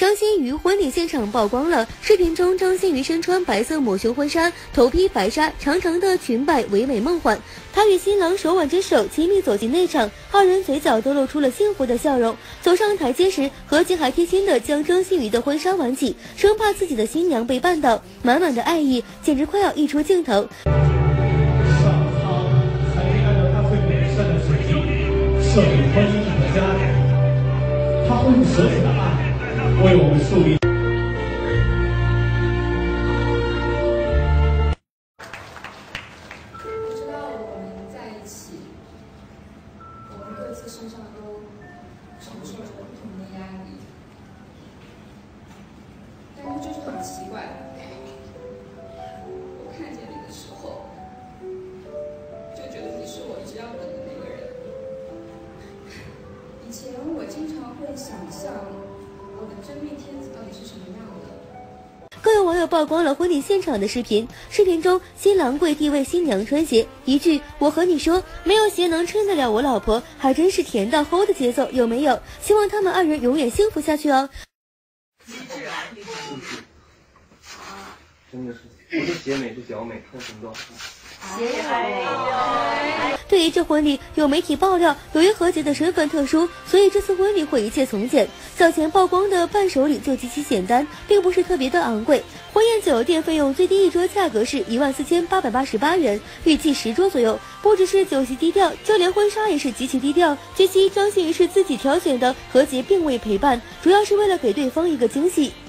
张馨予婚礼现场曝光了，视频中张馨予身穿白色抹胸婚纱，头披白纱，长长的裙摆唯美梦幻。她与新郎手挽着手，亲密走进内场，二人嘴角都露出了幸福的笑容。走上台阶时，何洁还贴心的将张馨予的婚纱挽起，生怕自己的新娘被绊倒，满满的爱意简直快要溢出镜头。 摄影婚姻整个家庭，他会用所有的爱为我们树立。 我知道我们在一起，我们各自身上都承受着不同的压力，但是就是很奇怪，我看见你的时候，就觉得你是我一直要等的那个人。以前我经常会想象我的真命天子到底是什么样的。 更有网友曝光了婚礼现场的视频，视频中新郎跪地为新娘穿鞋，一句“我和你说，没有鞋能衬得了我老婆”，还真是甜到齁的节奏，有没有？希望他们二人永远幸福下去哦。 真的是，不是鞋美是脚美，看什么都好看。 对于这婚礼，有媒体爆料，由于何洁的身份特殊，所以这次婚礼会一切从简。早前曝光的伴手礼就极其简单，并不是特别的昂贵。婚宴酒店费用最低一桌价格是14888元，预计10桌左右。不只是酒席低调，就连婚纱也是极其低调。据悉，张馨予是自己挑选的，何洁并未陪伴，主要是为了给对方一个惊喜。